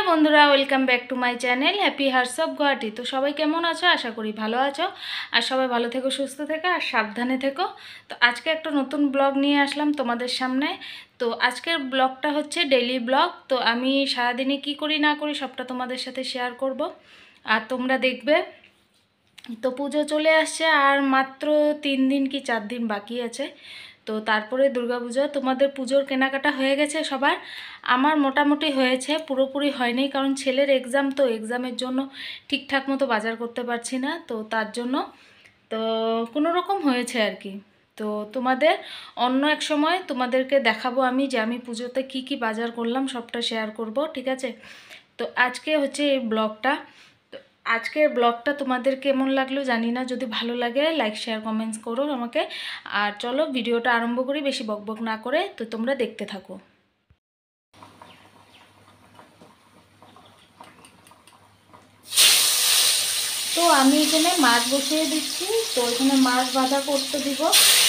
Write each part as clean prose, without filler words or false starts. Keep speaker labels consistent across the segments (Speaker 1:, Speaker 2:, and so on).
Speaker 1: বন্ধুরা, welcome back to my channel happy hearts of Guwahati. তো সবাই কেমন আছো? আশা করি ভালো আছো। আর সবাই ভালো থেকো, সুস্থ থেকো আর সাবধানে থেকো। তো আজকে একটা নতুন ব্লগ নিয়ে আসলাম তোমাদের সামনে। তো আজকের ব্লগটা হচ্ছে ডেইলি ব্লগ। তো আমি সারাদিনে কি করি না করি সবটা তোমাদের সাথে শেয়ার করব আর তোমরা দেখবে। তো পুজো চলে আসছে আর মাত্র 3 দিন কি 4 দিন বাকি আছে। তো তারপরে দুর্গাপূজা। তোমাদের পুজোর কেনাকাটা হয়ে গেছে সবার? আমার মোটামুটি হয়েছে, পুরোপুরি হয়নি কারণ ছেলের এক্সাম, তো এক্সামের জন্য ঠিকঠাক মতো বাজার করতে পারছি না, তো তার জন্য তো কোনো রকম হয়েছে আর কি। তো তোমাদের অন্য এক সময় তোমাদেরকে দেখাবো আমি যে আমি পুজোতে কি কি বাজার করলাম, সবটা শেয়ার করব, ঠিক আছে? তো আজকে হচ্ছে এই ব্লগটা। তো আজকের ব্লগটা তোমাদের কেমন লাগলো জানি না, যদি ভালো লাগে লাইক শেয়ার কমেন্টস করো আমাকে। আর চলো ভিডিওটা আরম্ভ করি বেশি বকবক না করে। তো তোমরা দেখতে থাকো। তো আমি এখানে মাছ বসিয়ে দিচ্ছি, তো এখানে মাছ ভাজা করতে দিব।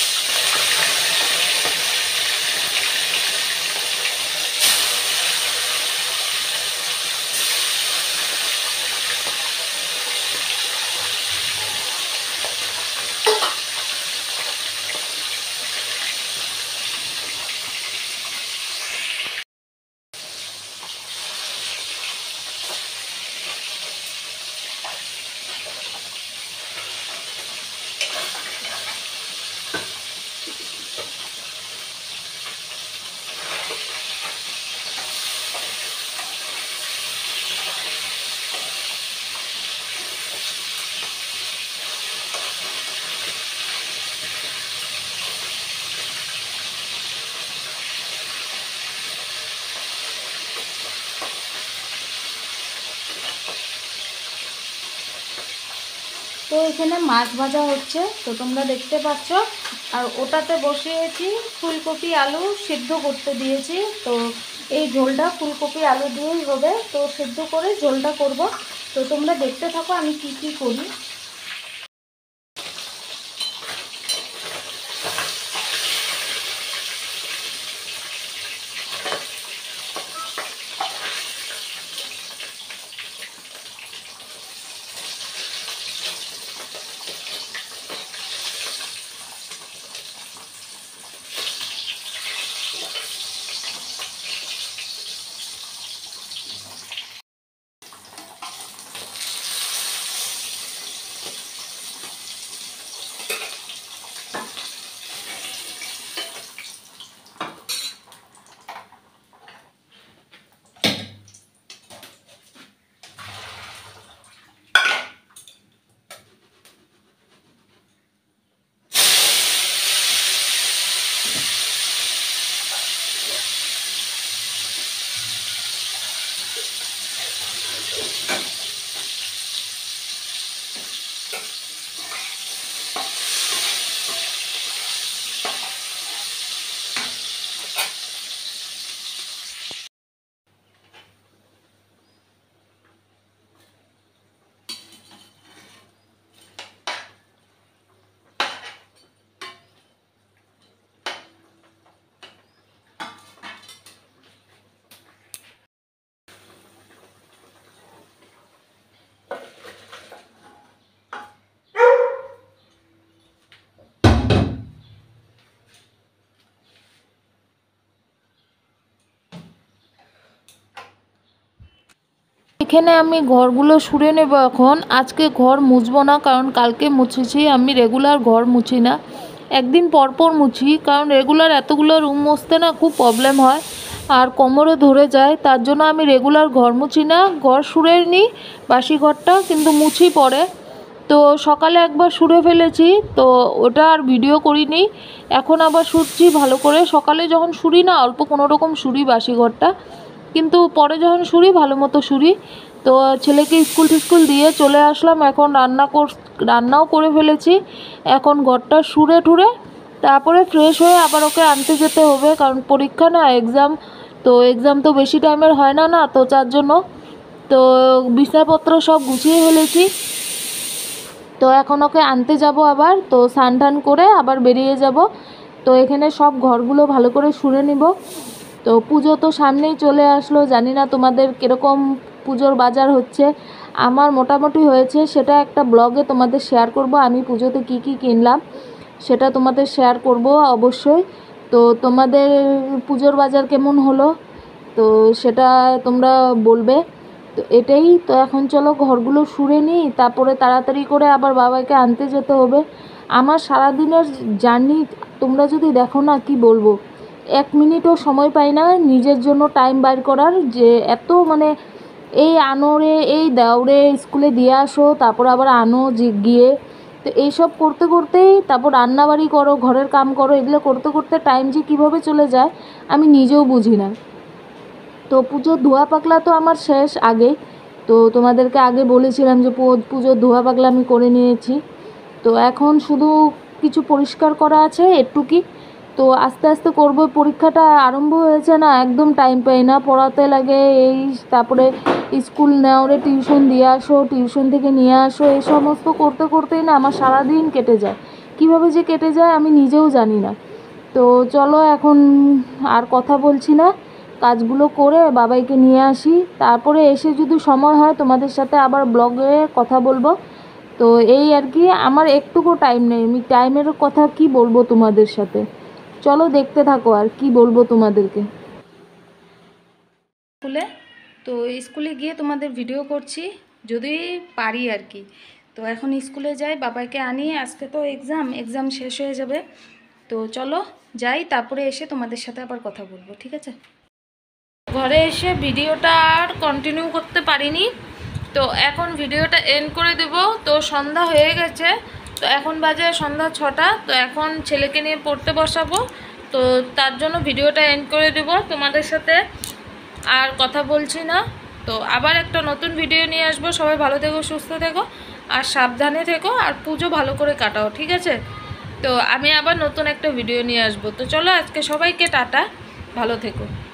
Speaker 1: তো এখানে মাছ ভাজা হচ্ছে, তো তোমরা দেখতে পাচ্ছ। আর ওটাতে বসিয়েছি ফুলকপি আলু সিদ্ধ করতে দিয়েছি। তো এই ঝোলটা ফুলকপি আলু দিয়েই হবে, তো সিদ্ধ করে ঝোলটা করব। তো তোমরা দেখতে থাকো আমি কি কি করি। এখানে আমি ঘরগুলো সুরে নেব এখন। আজকে ঘর মুছবো না, কারণ কালকে মুছেছি। আমি রেগুলার ঘর মুছি না, একদিন পর পর মুছি, কারণ রেগুলার এতগুলো রুম মুছতে না খুব প্রবলেম হয় আর কোমরে ধরে যায়। তার জন্য আমি রেগুলার ঘর মুছি না, ঘর সুরে নিই বাসি ঘরটা, কিন্তু মুছি পরে। তো সকালে একবার সুরে ফেলেছি, তো ওটা আর ভিডিও করিনি। এখন আবার সুরছি ভালো করে। সকালে যখন সুরি না অল্প কোনো রকম সুরি বাসি ঘরটা, কিন্তু পরে যখন সুরি ভালো মতো সুরি। তো ছেলেকে স্কুল দিয়ে চলে আসলাম, এখন রান্নাও করে ফেলেছি। এখন ঘরটা সুরে টুরে তারপরে ফ্রেশ হয়ে আবার ওকে আনতে যেতে হবে, কারণ পরীক্ষা না, এক্সাম। তো এক্সাম তো বেশি টাইমের হয় না, তো তার জন্য তো বিছানাপত্র সব গুছিয়ে ফেলেছি। তো এখন ওকে আনতে যাব আবার, তো স্নান টান করে আবার বেরিয়ে যাব। তো এখানে সব ঘরগুলো ভালো করে সুরে নিব। তো পুজো তো সামনেই চলে আসলো, জানি না তোমাদের কীরকম
Speaker 2: পুজোর বাজার হচ্ছে, আমার মোটামুটি হয়েছে, সেটা একটা ব্লগে তোমাদের শেয়ার করব। আমি পুজোতে কি কি কিনলাম সেটা তোমাদের শেয়ার করব অবশ্যই। তো তোমাদের পুজোর বাজার কেমন হলো তো সেটা তোমরা বলবে। তো এটাই তো, এখন চলো ঘরগুলো সুরে নিই, তারপরে তাড়াতাড়ি করে আবার বাবাকে আনতে যেতে হবে। আমার সারাদিনের জার্নি তোমরা যদি দেখো না, কি বলবো, 1 মিনিটও সময় পাই না নিজের জন্য টাইম বার করার, যে এত মানে এই আনো রে, এই দাও রে, স্কুলে দিয়ে আসো, তারপর আবার আনো গিয়ে, তো এইসব করতে করতেই, তারপর রান্নাবাড়ি করো, ঘরের কাম করো, এগুলো করতে করতে টাইম যে কীভাবে চলে যায় আমি নিজেও বুঝি না। তো পুজোর ধোয়া পাকলা তো আমার শেষ আগেই, তো তোমাদেরকে আগে বলেছিলাম যে পুজোর ধোয়া পাকলা আমি করে নিয়েছি। তো এখন শুধু কিছু পরিষ্কার করা আছে একটুকি, তো আস্তে আস্তে করবো। পরীক্ষাটা আরম্ভ হয়েছে না, একদম টাইম পাই না, পড়াতে লাগে এই, তারপরে স্কুল নেও রে, টিউশন দিয়ে আসো, টিউশন থেকে নিয়ে আসো, এই সমস্ত করতে করতেই না আমার সারাদিন কেটে যায়। কীভাবে যে কেটে যায় আমি নিজেও জানি না। তো চলো এখন আর কথা বলছি না, কাজগুলো করে বাবাইকে নিয়ে আসি, তারপরে এসে যদি সময় হয় তোমাদের সাথে আবার ব্লগে কথা বলবো। তো এই আর কি, আমার একটুকু টাইম নেই, আমি টাইমের কথা কি বলবো তোমাদের সাথে। চলো দেখতে থাকো আর কি বলবো তোমাদেরকে।
Speaker 1: স্কুলে তো স্কুলে গিয়ে তোমাদের ভিডিও করছি যদি পারি আর কি। তো এখন স্কুলে যাই, বাবাকে আনি, আজকে তো এক্সাম শেষ হয়ে যাবে। তো চলো যাই, তারপরে এসে তোমাদের সাথে আবার কথা বলবো, ঠিক আছে। ঘরে এসে ভিডিওটা আর কন্টিনিউ করতে পারিনি, তো এখন ভিডিওটা এন্ড করে দেব। তো সন্ধ্যা হয়ে গেছে, তো এখন বাজে সন্ধ্যা 6টা। তো এখন ছেলেকে নিয়ে পড়তে বসাবো, তো তার জন্য ভিডিওটা এন্ড করে দেব, তোমাদের সাথে আর কথা বলছি না। তো আবার একটা নতুন ভিডিও নিয়ে আসবো। সবাই ভালো থেকো, সুস্থ থেকো আর সাবধানে থেকো, আর পুজো ভালো করে কাটাও, ঠিক আছে। তো আমি আবার নতুন একটা ভিডিও নিয়ে আসবো। তো চলো আজকে সবাইকে টাটা, ভালো থেকো।